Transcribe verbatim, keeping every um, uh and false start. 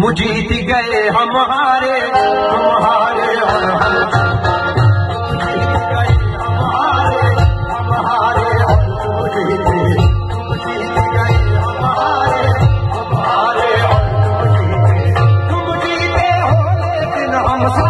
जीत गए हम हारे, हम हारे और हम जीत गए, हम हारे, हम हारे और तुम जीते, तुम जीत गए, हम हारे, हम हारे और तुम जीते, तुम जीते हो लेकिन हम